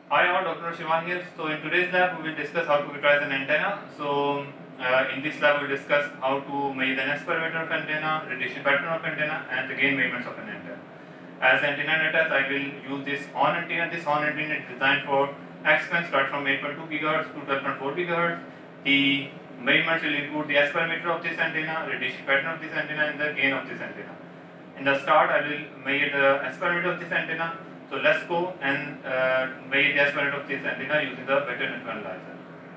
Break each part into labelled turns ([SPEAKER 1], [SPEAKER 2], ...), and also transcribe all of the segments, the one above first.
[SPEAKER 1] Hi all, Dr. Shivan here. So in today's lab we will discuss how to characterize an antenna. So in this lab we will discuss how to measure the S parameter of antenna, radiation pattern of antenna and the gain measurements of an antenna. As antenna test I will use this horn antenna. This horn antenna is designed for X-band start from 8.2 GHz to 12.4 GHz. The measurements will include the S parameter of this antenna, radiation pattern of this antenna and the gain of this antenna. In the start I will measure the S parameter of this antenna. So let's go and measure the S parameter of this antenna using the vector network analyzer.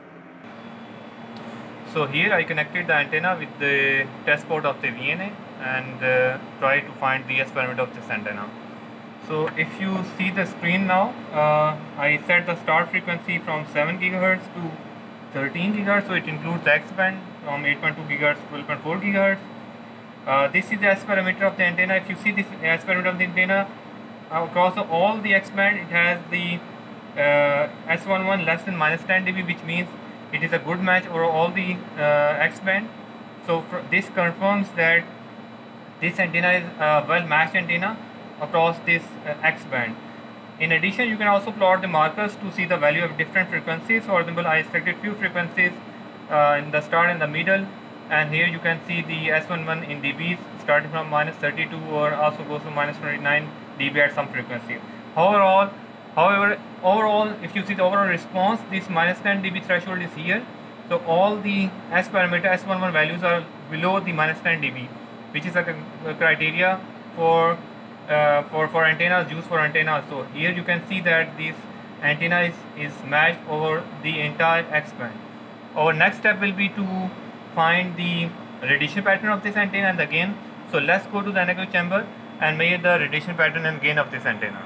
[SPEAKER 1] So here I connected the antenna with the test port of the VNA and try to find the S parameter of this antenna. So if you see the screen now, I set the start frequency from 7 GHz to 13 GHz, so it includes the X band from 8.2 GHz to 12.4 GHz. This is the S parameter of the antenna. If you see this S parameter of the antenna, across all the X band it has the S11 less than -10 dB, which means it is a good match over all the X band. So this confirms that this antenna is a well matched antenna across this X band. In addition, you can also plot the markers to see the value of different frequencies. For example, I selected few frequencies in the start and the middle, and here you can see the S11 in dBs starting from -32 or also goes to -29 dB at some frequency. However, overall, if you see the overall response, this -10 dB threshold is here. So all the S parameter S11 values are below the -10 dB, which is a criteria for antennas used for antennas. So here you can see that this antenna is matched over the entire X band. Our next step will be to find the radiation pattern of this antenna and the gain. So let's go to the anechoic chamber and measure the radiation pattern and gain of this antenna.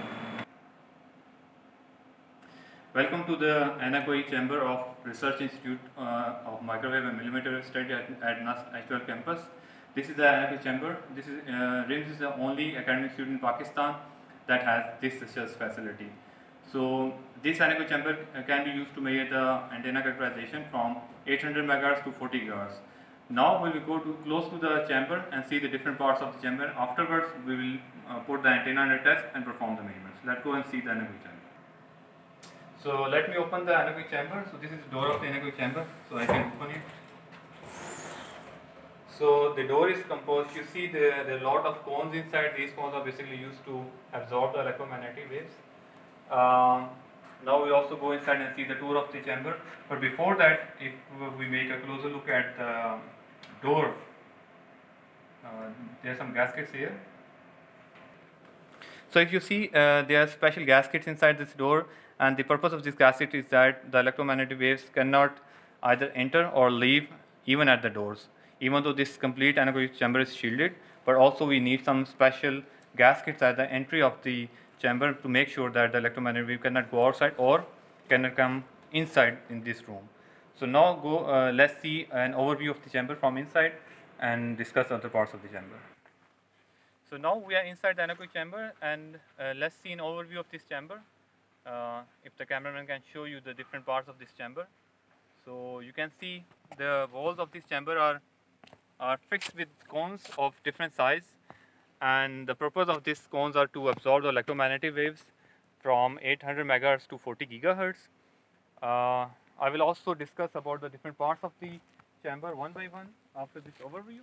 [SPEAKER 1] Welcome to the anechoic chamber of Research Institute of Microwave and Millimeter Wave Study at NUST H12 campus. This is the anechoic chamber. This is RIMS is the only academic institute in Pakistan that has this research facility. So this anechoic chamber can be used to measure the antenna characterization from 800 MHz to 40 GHz. Now we will go close to the chamber and see the different parts of the chamber. Afterwards, we will put the antenna under test and perform the measurements. Let's go and see the anechoic chamber. So let me open the anechoic chamber. So this is the door of the anechoic chamber. So I can open it. So the door is composed. You see there are a lot of cones inside. These cones are basically used to absorb the electromagnetic waves. Now we also go inside and see the tour of the chamber. But before that, if we make a closer look at the door, there are some gaskets here. So if you see, there are special gaskets inside this door, and the purpose of this gasket is that the electromagnetic waves cannot either enter or leave even at the doors. Even though this complete anechoic chamber is shielded, but also we need some special gaskets at the entry of the chamber to make sure that the electromagnetic wave cannot go outside or cannot come inside in this room. So now let's see an overview of the chamber from inside and discuss other parts of the chamber. So now we are inside the anechoic chamber, and let's see an overview of this chamber. If the cameraman can show you the different parts of this chamber. So you can see the walls of this chamber are fixed with cones of different size, and the purpose of these cones are to absorb the electromagnetic waves from 800 MHz to 40 GHz. I will also discuss about the different parts of the chamber one by one after this overview.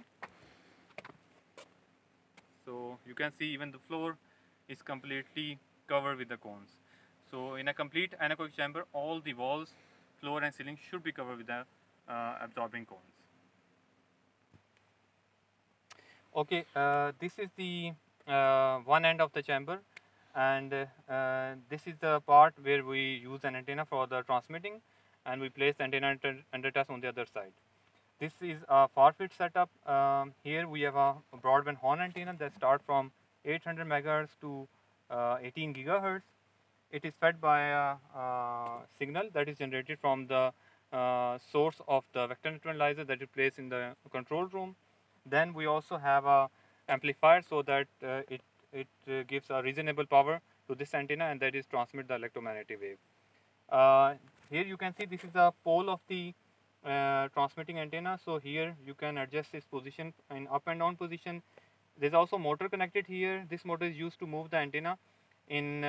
[SPEAKER 1] So you can see even the floor is completely covered with the cones. So in a complete anechoic chamber, all the walls, floor and ceiling should be covered with the absorbing cones. Okay, this is the one end of the chamber, and this is the part where we use an antenna for the transmitting, and we place the antenna under test on the other side. This is a far-field setup. Here we have a broadband horn antenna that starts from 800 MHz to 18 GHz. It is fed by a signal that is generated from the source of the vector network analyzer that is placed in the control room. Then we also have a amplifier so that it gives a reasonable power to this antenna, and that is transmit the electromagnetic wave. Here you can see this is the pole of the transmitting antenna. So here you can adjust its position in up and down position. There is also motor connected here. This motor is used to move the antenna in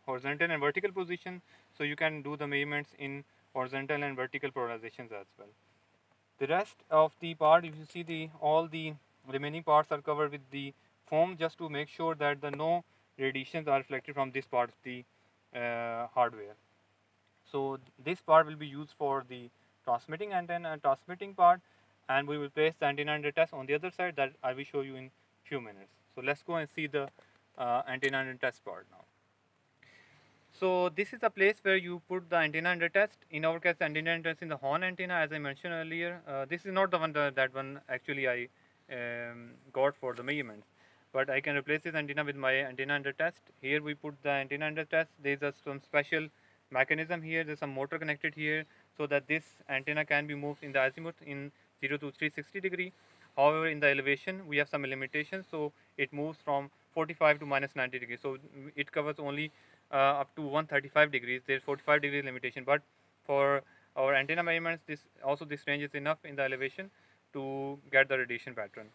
[SPEAKER 1] horizontal and vertical position, so you can do the measurements in horizontal and vertical polarizations as well. The rest of the part, if you see all the remaining parts are covered with the foam, just to make sure that the no radiations are reflected from this part of the hardware. So this part will be used for the transmitting antenna and transmitting part, and we will place the antenna under test on the other side that I will show you in few minutes. So let's go and see the antenna under test part now. So this is a place where you put the antenna under test. In our case, the antenna under test in the horn antenna, as I mentioned earlier. This is not the one that one actually I got for the measurements, but I can replace this antenna with my antenna under test. Here we put the antenna under test. There is some special mechanism here. There's some motor connected here, so that this antenna can be moved in the azimuth in 0 to 360 degree. However, in the elevation we have some limitations, so it moves from 45 to minus 90 degrees. So it covers only up to 135 degrees. There's 45 degree limitation, but for our antenna measurements, this range is enough in the elevation to get the radiation pattern.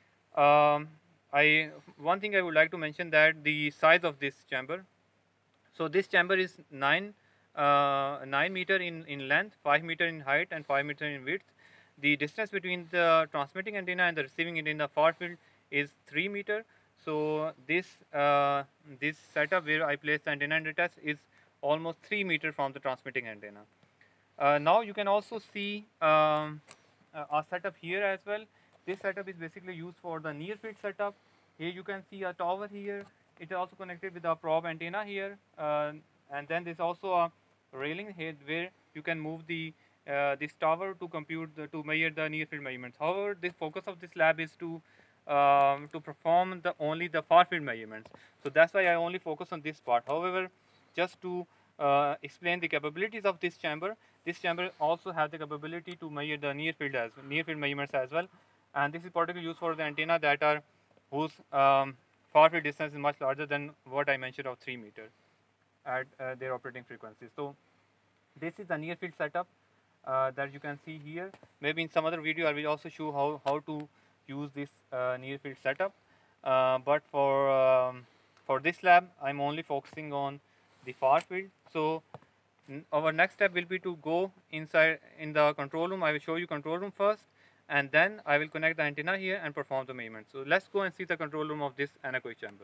[SPEAKER 1] One thing I would like to mention, that the size of this chamber. So this chamber is 9 meter in length, 5 meter in height, and 5 meter in width. The distance between the transmitting antenna and the receiving antenna far field is 3 meter. So this setup where I place the antenna under test is almost 3 meter from the transmitting antenna. Now you can also see a setup here as well. This setup is basically used for the near field setup. Here you can see a tower here. It is also connected with a probe antenna here, and then there's also a railing here where you can move this tower to measure the near field measurements. However, the focus of this lab is to perform only the far field measurements. So that's why I only focus on this part. However, just to explain the capabilities of this chamber also has the capability to measure the near field measurements as well. And this is particularly used for the antenna that are whose far field distance is much larger than what I mentioned of 3 meter at their operating frequencies. So this is the near field setup that you can see here. Maybe in some other video I will also show how to use this near field setup. But for this lab, I'm only focusing on the far field. So our next step will be to go inside in the control room. I will show you control room first, and then I will connect the antenna here and perform the measurement. So let's go and see the control room of this anechoic chamber.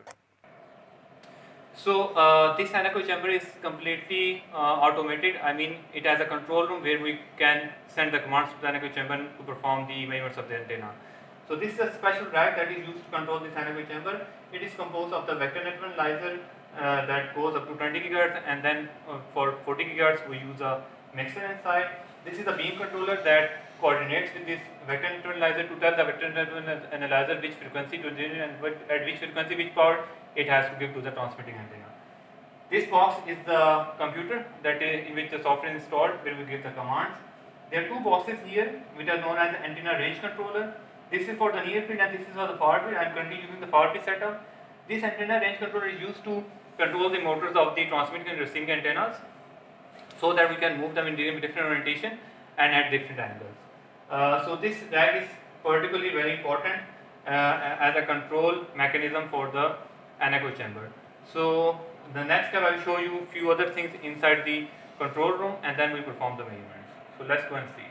[SPEAKER 1] So this anechoic chamber is completely automated. I mean, it has a control room where we can send the commands to the anechoic chamber to perform the measurements of the antenna. So this is a special rack that is used to control this anechoic chamber. It is composed of the vector network analyzer that goes up to 20 GHz, and then for 40 GHz we use a mixer inside. This is a beam controller that coordinates with this vector network analyzer to tell the vector network analyzer which frequency to generate and at which frequency which power it has to give to the transmitting antenna. This box is the computer in which the software is installed, where we give the commands. There are two boxes here which are known as the antenna range controller. This is for the near field and this is for the far field. I am currently using the far field setup. This antenna range controller is used to control the motors of the transmitting and receiving antennas, so that we can move them in different orientation and at different angles. So this rack is particularly very important as a control mechanism for the anechoic chamber. So the next step I will show you a few other things inside the control room, and then we perform the measurements. So let's go and see.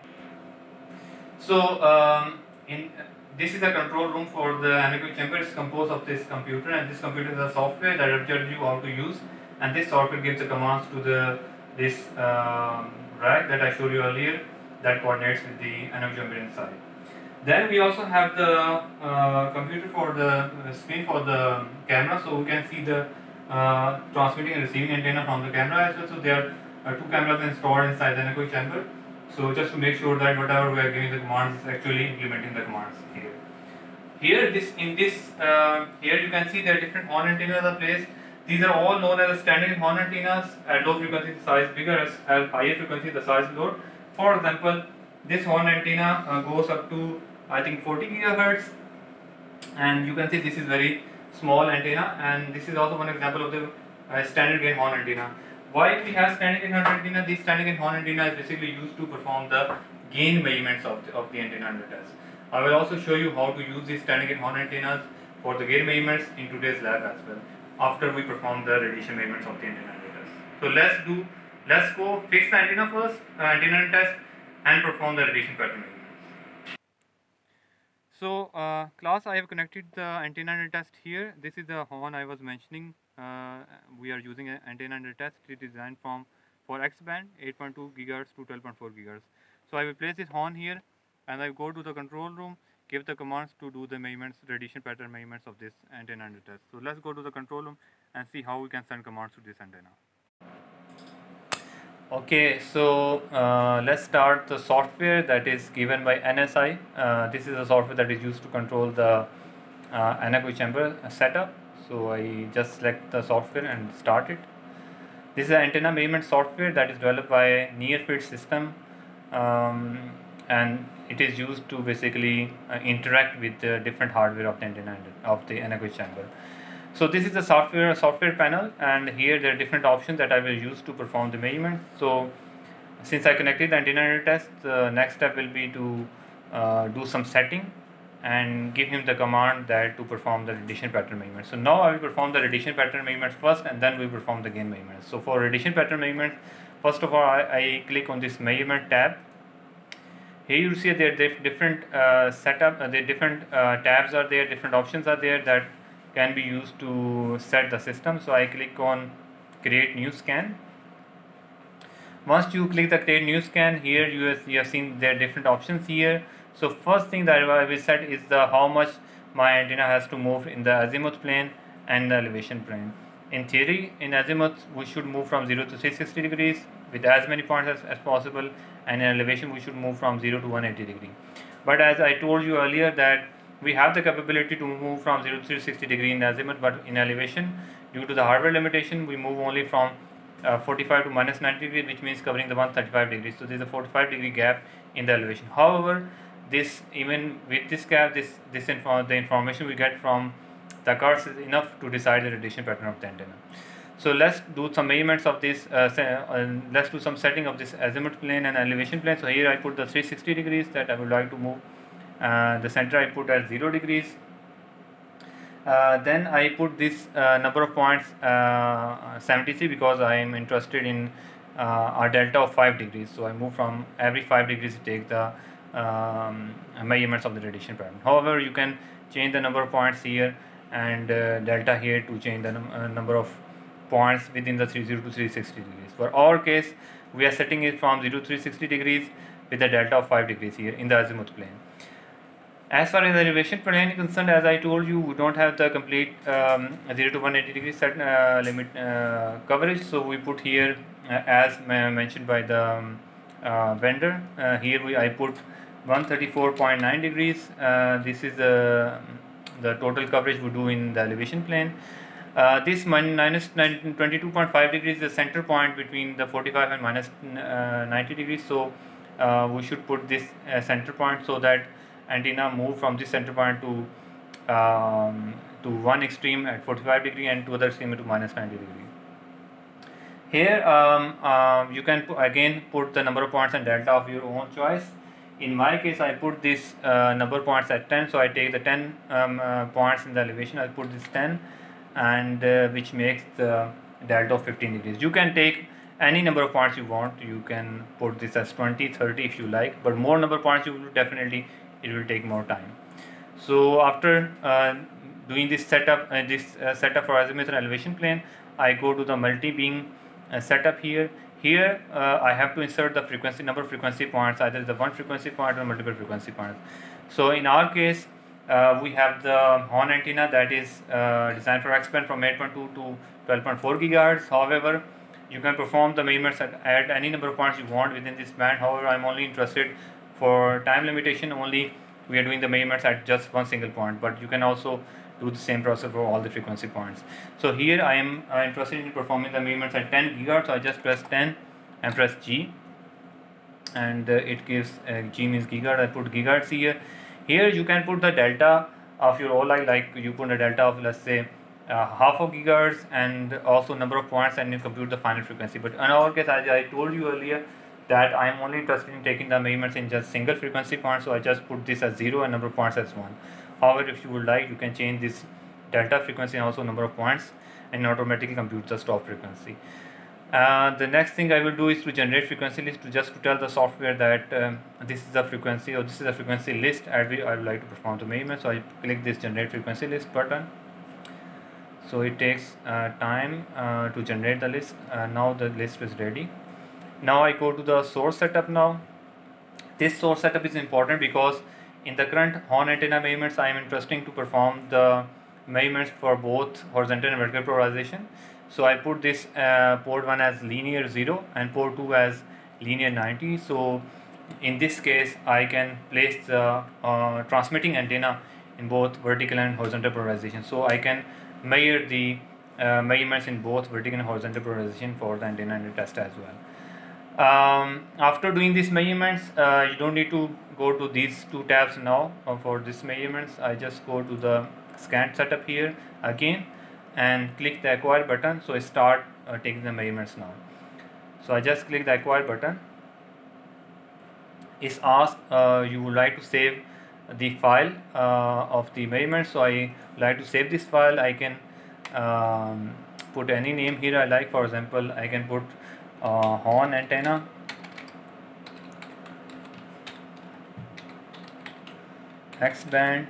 [SPEAKER 1] So this is a control room for the anechoic chamber. It's composed of this computer, and this computer is a software that will tell you how to use, and this software gives the commands to this rack that I showed you earlier that coordinates with the anechoic chamber inside. Then we also have the computer for the screen for the camera, so we can see the transmitting and receiving antenna from the camera as well. So there are two cameras installed inside the anechoic chamber. So just to make sure that whatever we are giving the commands is actually implementing the commands here. Here you can see there are different horn antennas are placed. These are all known as standard horn antennas. At low frequency the size bigger, as higher frequency the size lower. For example, this horn antenna goes up to I think 40 GHz, and you can see this is very small antenna, and this is also one example of the standard gain horn antenna. Why we have standard gain horn antenna? This standard gain horn antenna is basically used to perform the gain measurements of the antenna under test. I will also show you how to use these standard gain horn antennas for the gain measurements in today's lab as well. after we perform the radiation measurements of the antenna test. So let's go fix the antenna first, antenna test, and perform the radiation pattern measurements. So class, I have connected the antenna test here. This is the horn I was mentioning. We are using an antenna test. It is designed for X band 8.2 gigahertz to 12.4 gigahertz. So I will place this horn here, and I go to the control room, give the commands to do the measurements, radiation pattern measurements of this antenna test. So let's go to the control room and see how we can send commands to this antenna. Okay, so let's start the software that is given by NSI. This is a software that is used to control the anechoic chamber setup. So I just select the software and start it. This is an antenna measurement software that is developed by Near Field System, and it is used to basically interact with the different hardware of the antenna of the anechoic chamber. So this is the software panel, and here there are different options that I will use to perform the measurements. So since I connected the antenna test, the next step will be to do some setting and give him the command that to perform the radiation pattern measurement. So now I will perform the radiation pattern measurements first, and then we perform the gain measurements. So for radiation pattern measurement, first of all I click on this measurement tab. Here you see there are different different tabs are there, different options are there that can be used to set the system. So I click on create new scan. Once you click the create new scan, here you have seen there are different options here. So first thing that I will set is the how much my antenna has to move in the azimuth plane and the elevation plane. In theory, in azimuth we should move from 0 to 360 degrees with as many points as possible, and in elevation we should move from 0 to 180 degree. But as I told you earlier that we have the capability to move from 0 to 360 degree in azimuth, but in elevation, due to the hardware limitation, we move only from 45 to minus 90 degrees, which means covering the 135 degrees. So there is a 45 degree gap in the elevation. However, this even with this gap, the information we get from the cards is enough to decide the radiation pattern of the antenna. So let's do some measurements of this. Let's do some setting of this azimuth plane and elevation plane. So here I put the 360 degrees that I would like to move. The center I put at 0 degrees. Then I put this number of points 73 because I am interested in a delta of 5 degrees. So I move from every 5 degrees to take the measurements of the radiation pattern. However, you can change the number of points here and delta here to change the number of points within the 30 to 360 degrees. For our case, we are setting it from 0 to 360 degrees with a delta of 5 degrees here in the azimuth plane. As far as the elevation plane is concerned, as I told you, we don't have the complete 0 to 180 degree set limit coverage. So we put here, as mentioned by the vendor, here I put 134.9 degrees. This is the total coverage we do in the elevation plane. This minus 22.5 degrees is the center point between the 45 and minus 90 degrees. So we should put this center point so that antenna move from this center point to one extreme at 45 degree and to other extreme to minus 90 degree. Here you can again put the number of points and delta of your own choice. In my case, I put this number of points at 10, so I take the 10 points in the elevation. I put this 10, and which makes the delta of 15 degrees. You can take any number of points you want. You can put this as 20, 30 if you like, but more number of points you will definitely, it will take more time. So after doing this setup, setup for azimuth and elevation plane, I go to the multi-beam setup here. Here I have to insert the frequency, number of frequency points, either the one frequency point or multiple frequency points. So in our case, we have the horn antenna that is designed for X-band from 8.2 to 12.4 gigahertz. However, you can perform the measurements at any number of points you want within this band. However, I am only interested for time limitation only. We are doing the measurements at just one single point, but you can also do the same process for all the frequency points. So here I am interested in performing the measurements at 10 gigahertz. So I just press 10 and press G, and it gives G means gigahertz. I put gigahertz here. Here you can put the delta of your OLI, like you put a delta of, let's say, half of gigahertz, and also number of points, and you compute the final frequency. But in our case, as I told you earlier, that I am only interested in taking the measurements in just single frequency points, so I just put this as 0 and number of points as 1. However, if you would like, you can change this delta frequency and also number of points. and automatically compute the stop frequency. The next thing I will do is to generate frequency list, just to tell the software that this is the frequency, or this is the frequency list at which I would like to perform the measurement. So I click this generate frequency list button. So it takes time to generate the list. Now the list is ready. Now I go to the source setup. Now this source setup is important because in the current horn antenna measurements, I am interested to perform the measurements for both horizontal and vertical polarization. So I put this port 1 as linear 0 and port 2 as linear 90. So in this case I can place the transmitting antenna in both vertical and horizontal polarization. So I can measure the measurements in both vertical and horizontal polarization for the antenna and the test as well. After doing these measurements, you don't need to go to these two tabs now for these measurements. I just go to the scan setup here again and click the acquire button. So I start taking the measurements now. So I just click the acquire button. It's asked you would like to save the file of the measurements. So I like to save this file. I can put any name here I like. For example, I can put horn antenna X band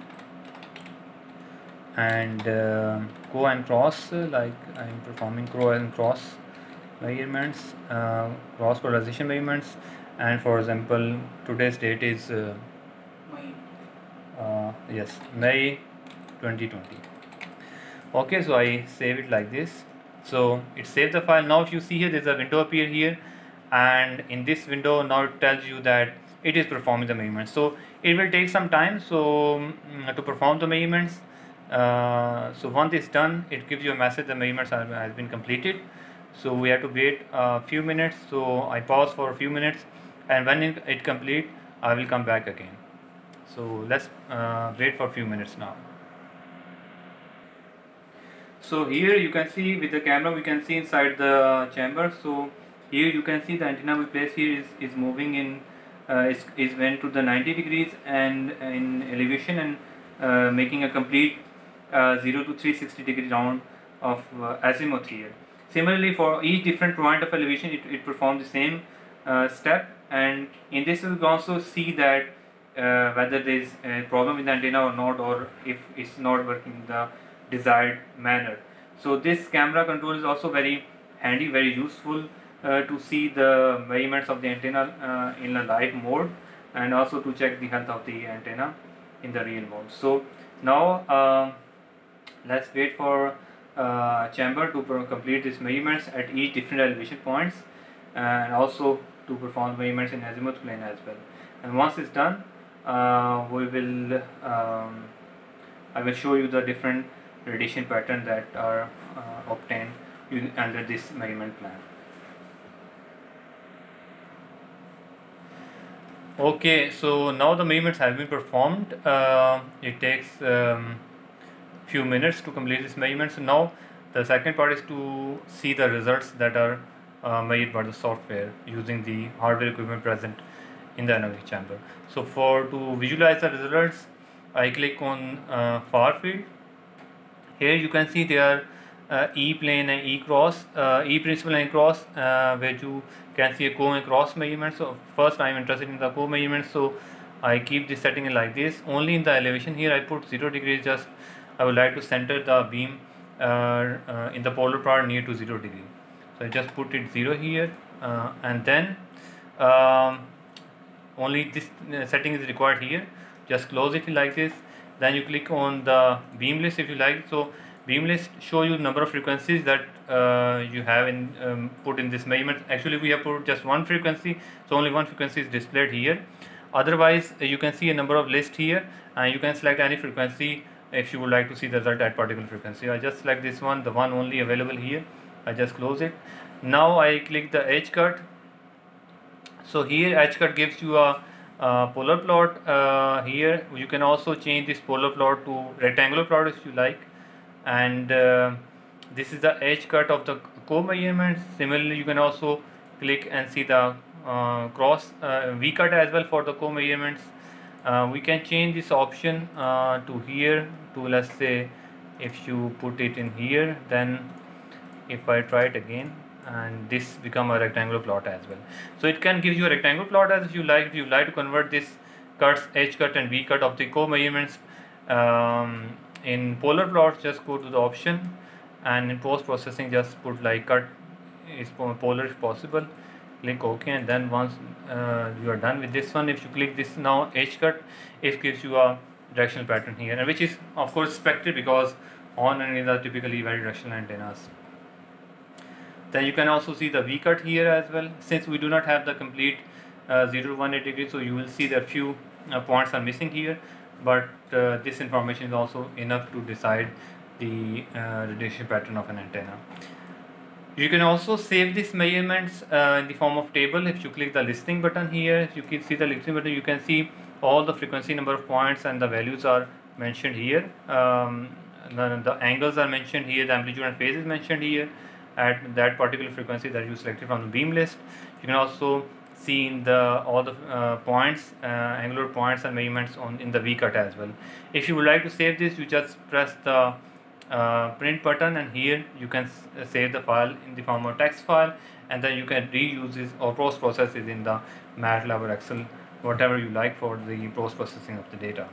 [SPEAKER 1] and co and cross, like I am performing co and cross measurements, cross polarization measurements, and for example today's date is yes, May 2020. Okay, so I save it like this. So it saves the file. Now if you see here, there's a window appear here, and in this window now it tells you that it is performing the measurements. So it will take some time to perform the measurements. So once it's done, it gives you a message the measurements has been completed. So we have to wait a few minutes. So I pause for a few minutes, and when it complete, I will come back again. So let's wait for a few minutes now. So here you can see with the camera we can see inside the chamber. So here you can see the antenna we place here is moving in is went to the 90 degrees and in elevation, and making a complete 0 to 360 degree round of azimuth here. Similarly, for each different point of elevation it performs the same step, and in this we can also see that whether there is a problem with the antenna or not, or if it's not working in the desired manner. So this camera control is also very handy, very useful to see the measurements of the antenna in a live mode, and also to check the health of the antenna in the real mode. So now let's wait for chamber to complete these measurements at each different elevation points, and also to perform measurements in azimuth plane as well. And once it's done, we will I will show you the different radiation pattern that are obtained under this measurement plan. Okay, so now the measurements have been performed. It takes few minutes to complete this measurement. So now the second part is to see the results that are made by the software using the hardware equipment present in the analog chamber. So to visualize the results, I click on far field. Here you can see there are E plane and E cross, E principal and cross, where you can see a co and cross measurement. So first I am interested in the co measurement, so I keep this setting like this. Only in the elevation here I put 0 degrees, just I would like to center the beam in the polar part near to 0 degree. So I just put it 0 here, and then only this setting is required here. Just close it like this. Then you click on the beam list if you like. So beam list show you number of frequencies that you have in put in this measurement. Actually we have put just one frequency, so only one frequency is displayed here. Otherwise you can see a number of lists here, and you can select any frequency if you would like to see the result at particular frequency. I just select this one, the one only available here. I just close it. Now I click the edge cut. So here edge cut gives you a polar plot. Here you can also change this polar plot to rectangular plot if you like, and this is the edge cut of the co measurements. Similarly you can also click and see the cross V cut as well for the co measurements. We can change this option to here to, let's say if you put it in here, then if I try it again, and this become a rectangular plot as well. So it can give you a rectangular plot as you like. If you like to convert this cuts, H cut and V cut of the co-measurements in polar plots, just go to the option, and in post processing just put like cut is polar if possible, click OK, and then once you are done with this one, if you click this now H cut, it gives you a directional pattern here, and which is of course expected because horn antennas are typically very directional antennas. Then you can also see the V cut here as well. Since we do not have the complete 0 to 180 degrees, so you will see that few points are missing here, but this information is also enough to decide the radiation pattern of an antenna. You can also save these measurements in the form of table. If you click the listing button here, you can see the listing button, you can see all the frequency, number of points, and the values are mentioned here. The angles are mentioned here, the amplitude and phase is mentioned here at that particular frequency that you selected from the beam list. You can also see in the all the points, angular points and measurements in the V cut as well. If you would like to save this, you just press the print button, and here you can save the file in the form of text file, and then you can reuse this or post process it in the MATLAB or Excel, whatever you like for the post processing of the data.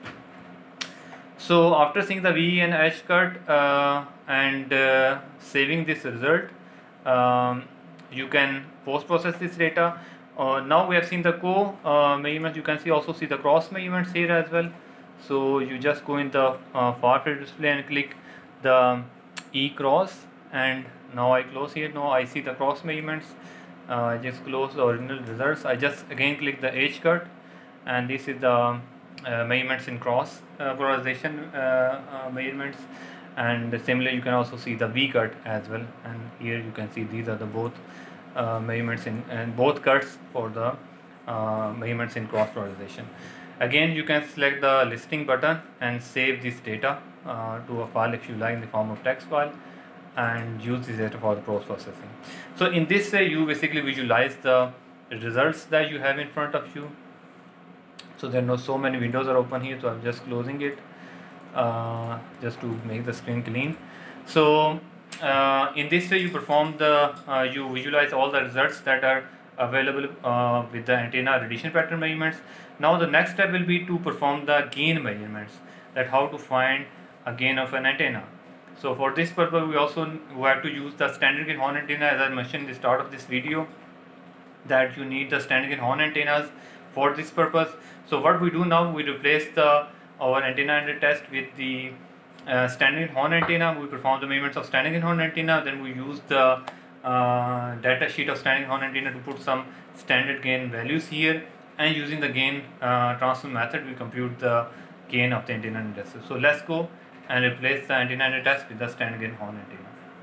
[SPEAKER 1] So after seeing the V and H cut and saving this result, you can post process this data. Now we have seen the measurements. You can also see the cross measurements here as well. So you just go in the far field display and click the E cross, and now I close here. Now I see the cross measurements. I just close the original results. I just again click the H cut, and this is the measurements in cross polarization measurements, and similarly you can also see the V cut as well, and here you can see these are the both measurements and both cuts for the measurements in cross polarization. Again, you can select the listing button and save this data to a file if you like in the form of text file, and use this data for the post processing. So in this way you basically visualize the results that you have in front of you. So there are so many windows are open here, so I'm just closing it just to make the screen clean. So in this way you perform the you visualize all the results that are available with the antenna radiation pattern measurements. Now the next step will be to perform the gain measurements, that how to find a gain of an antenna. So for this purpose we have to use the standard gain horn antenna, as I mentioned in the start of this video that you need the standard gain horn antennas for this purpose. So what we do now, we replace our antenna under test with the standard gain horn antenna. We perform the measurements of standard gain horn antenna, then we use the data sheet of standard gain horn antenna to put some standard gain values here, and using the gain transfer method we compute the gain of the antenna under test. So let's go and replace the antenna under test with the standard gain horn antenna.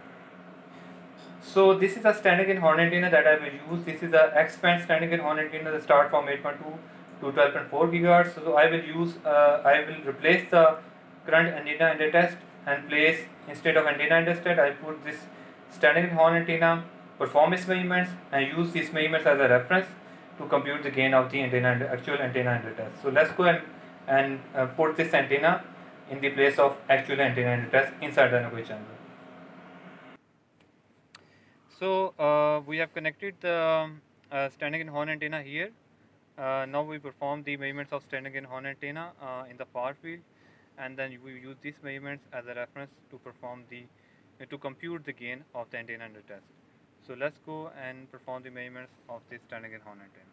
[SPEAKER 1] So this is a standard gain horn antenna that I will use. This is a X-band standard gain horn antenna that start from 8.2 to 12.4 gigahertz. So I will replace the current antenna under test and place, instead of antenna under test, I put this standard gain horn antenna, perform its measurements, and use these measurements as a reference to compute the gain of the actual antenna under test. So let's go and put this antenna in the place of actual antenna under test inside the anechoic chamber. So we have connected the standard gain horn antenna here. Now we perform the measurements of standard gain horn antenna in the far field, and then we use these measurements as a reference to perform to compute the gain of the antenna under test. So let's go and perform the measurements of this standard gain horn antenna.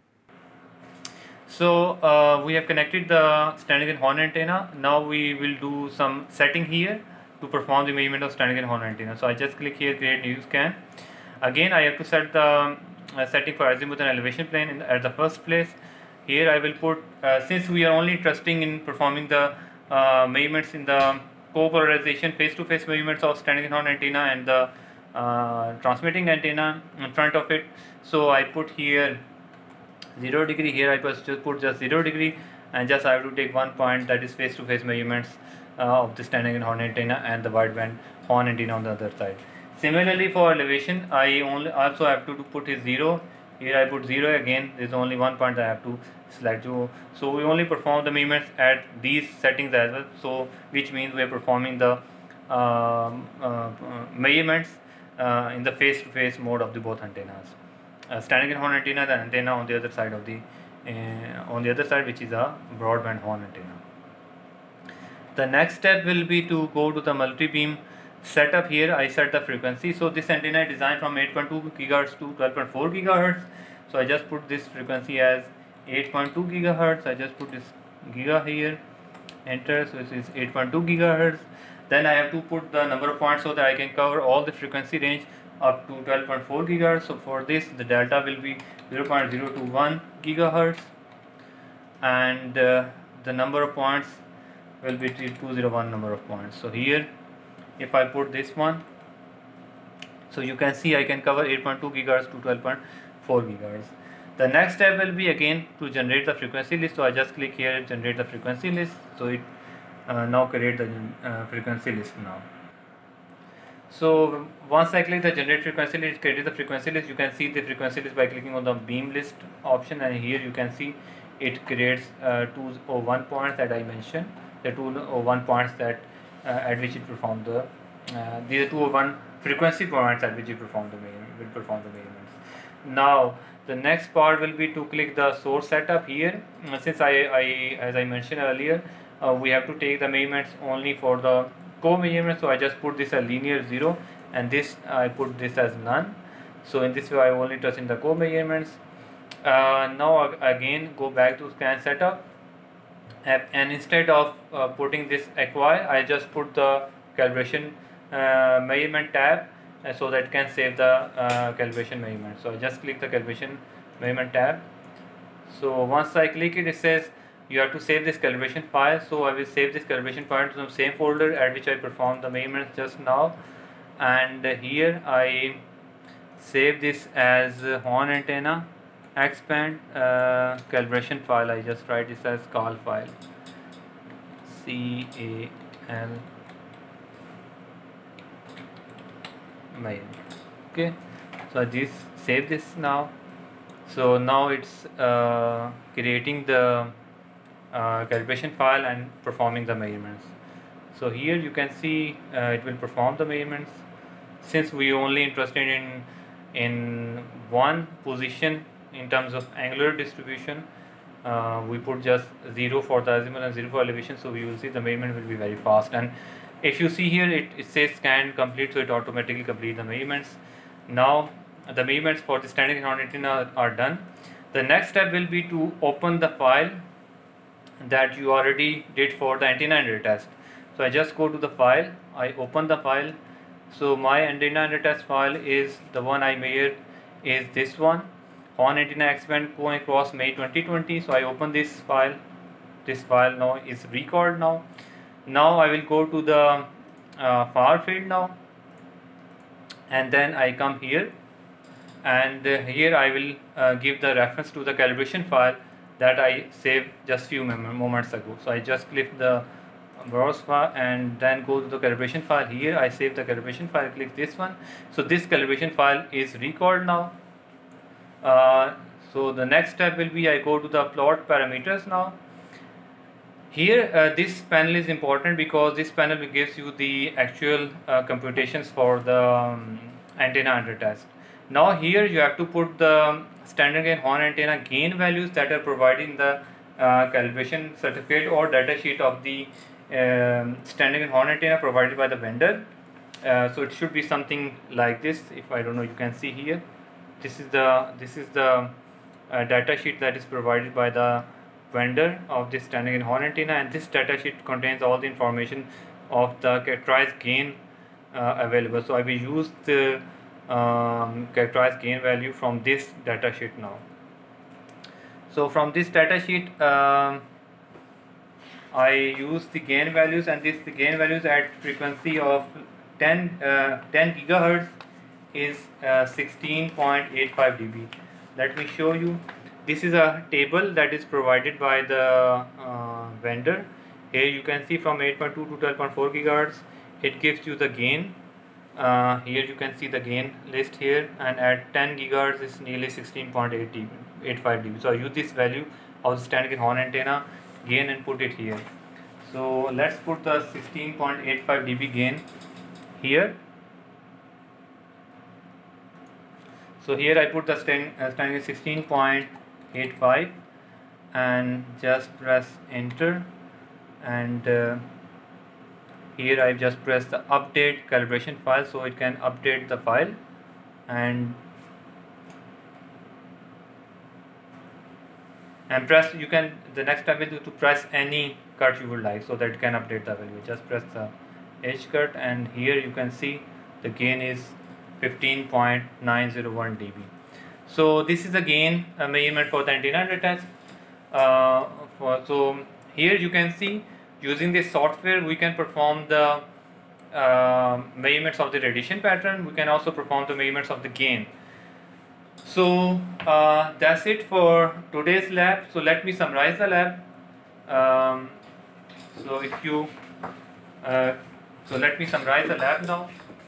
[SPEAKER 1] So we have connected the standard gain horn antenna. Now we will do some setting here to perform the measurement of standard gain horn antenna. So I just click here, create new scan. Again I have to set the setting for azimuth and elevation plane at the first place. Here I will put, since we are only interested in performing the measurements in the co-polarization face-to-face measurements of standard gain horn antenna and the transmitting antenna in front of it. So I put here 0 degree. Here I just put just 0 degree, and just I have to take one point, that is face-to-face measurements of the standard gain horn antenna and the wideband horn antenna on the other side. Similarly for elevation, I also have to put is 0. Here I put 0 again. There is only one point I have to select. So we only perform the measurements at these settings as well. So which means we are performing the measurements in the face-to-face mode of the both antennas. Standing in horn antenna, the antenna on the other side of the which is a broadband horn antenna. The next step will be to go to the multi-beam setup. Here I set the frequency. So this antenna is designed from 8.2 GHz to 12.4 GHz. So I just put this frequency as 8.2 GHz. I just put this giga here, enter, so it is 8.2 GHz. Then I have to put the number of points so that I can cover all the frequency range up to 12.4 GHz. So for this, the delta will be 0.021 GHz, and the number of points will be 201 number of points. So here, if I put this one, so you can see I can cover 8.2 GHz to 12.4 GHz. The next step will be again to generate the frequency list. So I just click here, generate the frequency list. So it now create the frequency list now. So once I click the generate frequency list, create the frequency list. You can see the frequency list by clicking on the beam list option, and here you can see it creates 201 points that I mentioned. The 201 points that at which it performed the these are 201 frequency points at which it perform the measurements. Now the next part will be to click the source setup here. Since as I mentioned earlier, we have to take the measurements only for the co-measurement. So I just put this as linear 0, and this I put this as none. So in this way I only touch in the co-measurements. Now again go back to scan setup, and instead of putting this acquire, I just put the calibration measurement tab, so that can save the calibration measurement. So I just click the calibration measurement tab. So once I click it, it says you have to save this calibration file. So I will save this calibration file to the same folder at which I performed the measurements just now, and here I save this as horn antenna expand calibration file. I just write this as cal file, CAL main. Okay, so I just save this now. So now it's creating the calibration file and performing the measurements. So here you can see it will perform the measurements. Since we only interested in one position in terms of angular distribution, we put just 0 for the azimuth and 0 for elevation, so we will see the measurement will be very fast. And if you see here, it says scan complete, so it automatically complete the measurements. Now the measurements for the standing horn antenna are done. The next step will be to open the file that you already did for the antenna under test. So I just go to the file, I open the file. So my antenna under test file is the one I measured, is this one, horn antenna expand going across May 2020. So I open this file. This file now is recalled now. Now I will go to the far field now, and then I come here, and here I will give the reference to the calibration file that I saved just few moments ago. So I just click the browse file and then go to the calibration file. Here I save the calibration file, click this one. So this calibration file is recalled now. So the next step will be I go to the plot parameters now. Here this panel is important because this panel gives you the actual computations for the antenna under test. Now here you have to put the standard gain horn antenna gain values that are provided in the calibration certificate or data sheet of the standard gain horn antenna provided by the vendor. So it should be something like this. If I don't know, you can see here. This is the data sheet that is provided by the vendor of this standard gain horn antenna, and this data sheet contains all the information of the characterized gain available. So I will use the characterized gain value from this data sheet now. So from this data sheet I use the gain values, and the gain values at frequency of 10 gigahertz is 16.85 dB. Let me show you. This is a table that is provided by the vendor. Here you can see from 8.2 to 12.4 gigahertz it gives you the gain. Here you can see the gain list here, and at 10 gigahertz is nearly 16.85 dB. So I use this value of the standard gain horn antenna gain and put it here. So let's put the 16.85 dB gain here. So here I put the standing 16.85 and just press enter, and here I just press the update calibration file so it can update the file, and press, you can, the next step is to press any cut you would like so that it can update the value. Just press the H cut, and here you can see the gain is 15.901 dB. So this is the gain measurement for the antenna under test. So here you can see, using this software we can perform the measurements of the radiation pattern. We can also perform the measurements of the gain. So that's it for today's lab. So let me summarize the lab. So let me summarize the lab now.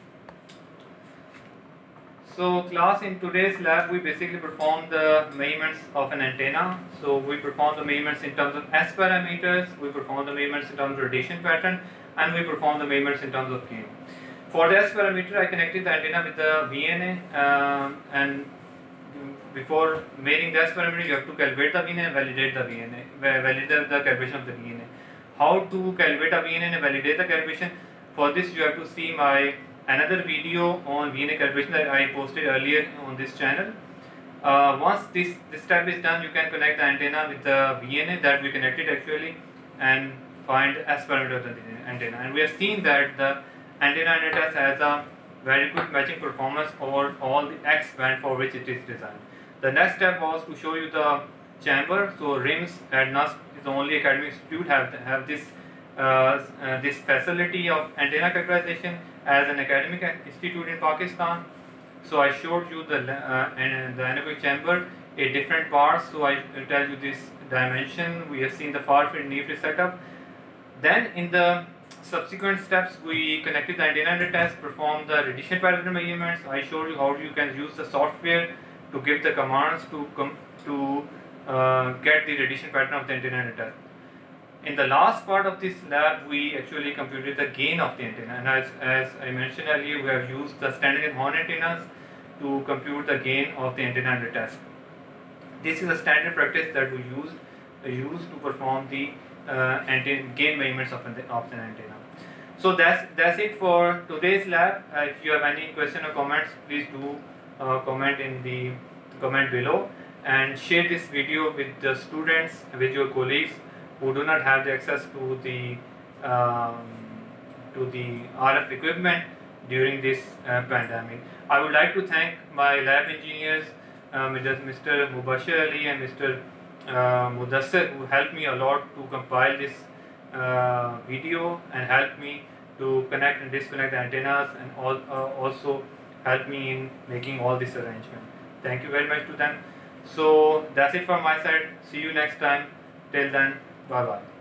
[SPEAKER 1] So class, in today's lab we basically perform the measurements of an antenna. So we perform the measurements in terms of S parameters, we perform the measurements in terms of radiation pattern, and we perform the measurements in terms of gain. For the S parameter, I connected the antenna with the VNA, and before measuring the S parameter you have to calibrate the VNA and validate the VNA, validate the calibration of the VNA. How to calibrate a VNA and validate the calibration? For this you have to see my another video on VNA calibration that I posted earlier on this channel. Once this step is done, you can connect the antenna with the VNA that we connected actually and find S parameter of the antenna. And we have seen that the antenna under test has a very good matching performance over all the X band for which it is designed. The next step was to show you the chamber. So RIMS at NUST is the only academic institute have this this facility of antenna characterization as an academic institute in Pakistan. So I showed you the anechoic chamber in different parts. So I tell you this dimension. We have seen the far field near field setup. Then in the subsequent steps we connected the antenna under test, performed the radiation pattern measurements. I showed you how you can use the software to give the commands to get the radiation pattern of the antenna under test. In the last part of this lab, we actually computed the gain of the antenna, and as I mentioned earlier, we have used the standard and horn antennas to compute the gain of the antenna under test. This is a standard practice that we use to perform the gain measurements of an antenna. So that's it for today's lab. If you have any question or comments, please do comment in the comment below, and share this video with the students, with your colleagues who do not have the access to the RF equipment during this pandemic. I would like to thank my lab engineers, Mr. Mubashir Ali and Mr. Mudassir, who helped me a lot to compile this video and helped me to connect and disconnect the antennas, and also helped me in making all this arrangement. Thank you very much to them. So that's it from my side. See you next time. Till then, bye bye.